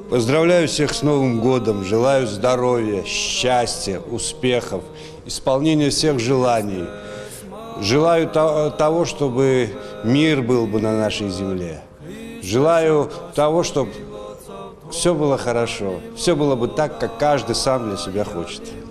Поздравляю всех с Новым годом, желаю здоровья, счастья, успехов, исполнения всех желаний. Желаю того, чтобы мир был бы на нашей земле. Желаю того, чтобы все было хорошо, все было бы так, как каждый сам для себя хочет.